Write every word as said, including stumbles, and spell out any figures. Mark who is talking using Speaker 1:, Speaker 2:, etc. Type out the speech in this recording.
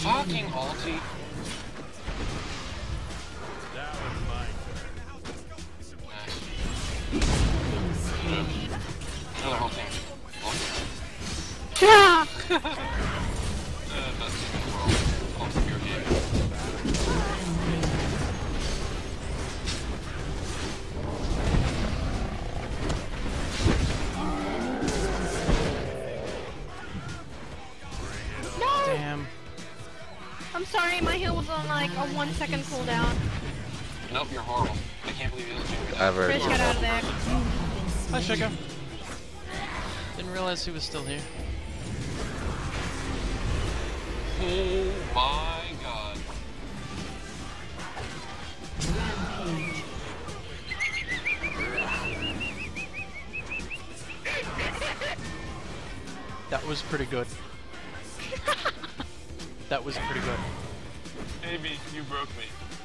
Speaker 1: fucking ulti.
Speaker 2: That was my
Speaker 1: turn. Another whole team.
Speaker 3: Yeah!
Speaker 1: uh, best team in the world. Ulti pure game.
Speaker 3: Damn. I'm sorry, my heal was on like a one second cooldown.
Speaker 1: Nope, you're horrible. I can't believe you didn't do that.
Speaker 4: Ever.
Speaker 3: Chris, get out of there.
Speaker 5: Hi, Sugar. Didn't realize he was still here.
Speaker 1: Oh my god.
Speaker 5: That was pretty good. That was pretty good.
Speaker 1: Amy, you broke me.